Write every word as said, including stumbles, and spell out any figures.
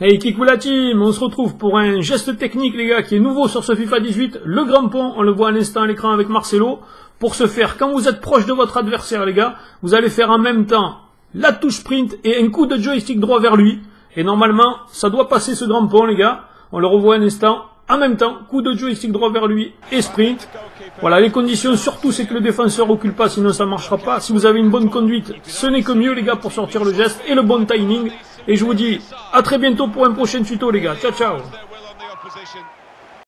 Hey, kikou la team, on se retrouve pour un geste technique les gars qui est nouveau sur ce FIFA dix-huit, le grand pont, on le voit à l'instant à l'écran avec Marcelo. Pour ce faire, quand vous êtes proche de votre adversaire les gars, vous allez faire en même temps la touche sprint et un coup de joystick droit vers lui. Et normalement, ça doit passer ce grand pont les gars, on le revoit un instant, en même temps, coup de joystick droit vers lui et sprint. Voilà, les conditions surtout c'est que le défenseur recule pas, sinon ça marchera pas. Si vous avez une bonne conduite, ce n'est que mieux les gars pour sortir le geste et le bon timing. Et je vous dis à très bientôt pour un prochain tuto les gars. Ciao ciao.